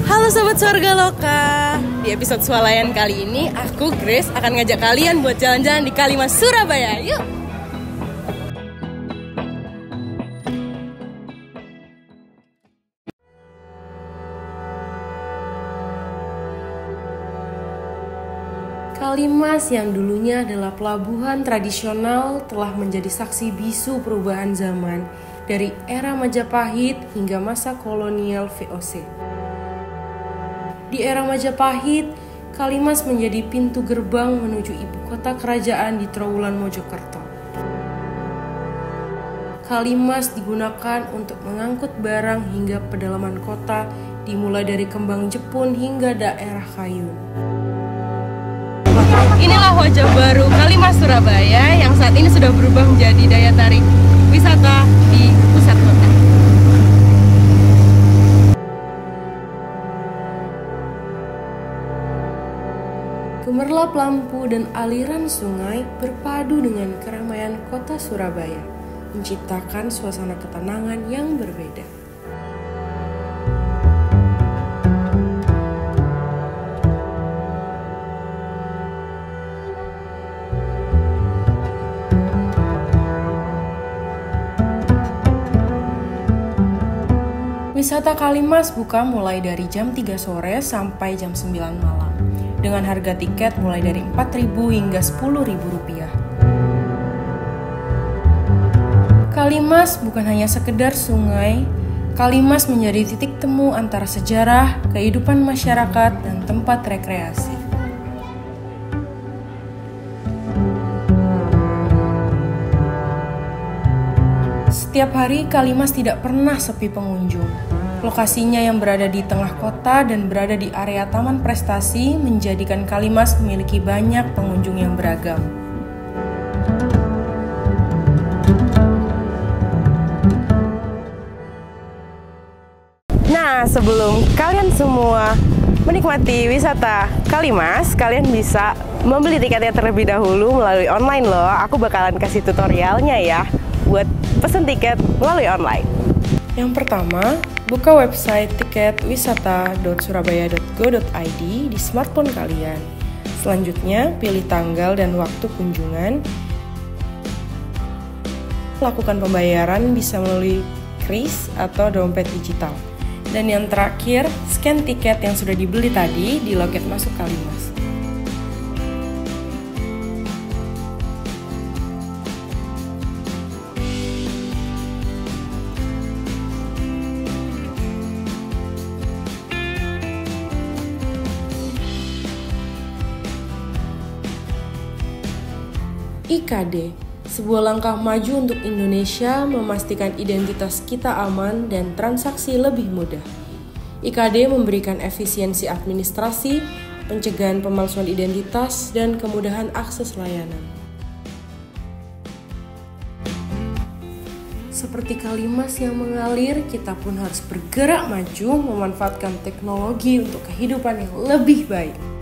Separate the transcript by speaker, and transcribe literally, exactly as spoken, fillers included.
Speaker 1: Halo Sobat Swarga Loka. Di episode Swalayan kali ini, aku Grace akan ngajak kalian buat jalan-jalan di Kalimas, Surabaya. Yuk! Kalimas yang dulunya adalah pelabuhan tradisional telah menjadi saksi bisu perubahan zaman dari era Majapahit hingga masa kolonial V O C. Di era Majapahit, Kalimas menjadi pintu gerbang menuju ibu kota kerajaan di Trowulan Mojokerto. Kalimas digunakan untuk mengangkut barang hingga pedalaman kota, dimulai dari Kembang Jepun hingga daerah Kayun. Inilah wajah baru Kalimas Surabaya yang saat ini sudah berubah menjadi daya tarik wisata di pusat kota. Gemerlap lampu dan aliran sungai berpadu dengan keramaian kota Surabaya, menciptakan suasana ketenangan yang berbeda. Wisata Kalimas buka mulai dari jam tiga sore sampai jam sembilan malam, dengan harga tiket mulai dari empat ribu hingga sepuluh ribu rupiah. Kalimas bukan hanya sekedar sungai, Kalimas menjadi titik temu antara sejarah, kehidupan masyarakat, dan tempat rekreasi. Setiap hari Kalimas tidak pernah sepi pengunjung. Lokasinya yang berada di tengah kota dan berada di area Taman Prestasi menjadikan Kalimas memiliki banyak pengunjung yang beragam. Nah, sebelum kalian semua menikmati wisata Kalimas, kalian bisa membeli tiketnya terlebih dahulu melalui online loh. Aku bakalan kasih tutorialnya ya buat pesen tiket melalui online. Yang pertama, buka website tiket wisata dot surabaya dot go dot i d di smartphone kalian. Selanjutnya, pilih tanggal dan waktu kunjungan. Lakukan pembayaran bisa melalui kris atau dompet digital. Dan yang terakhir, scan tiket yang sudah dibeli tadi di loket masuk Kalimas. I K D, sebuah langkah maju untuk Indonesia memastikan identitas kita aman dan transaksi lebih mudah. I K D memberikan efisiensi administrasi, pencegahan pemalsuan identitas, dan kemudahan akses layanan. Seperti Kalimas yang mengalir, kita pun harus bergerak maju memanfaatkan teknologi untuk kehidupan yang lebih baik.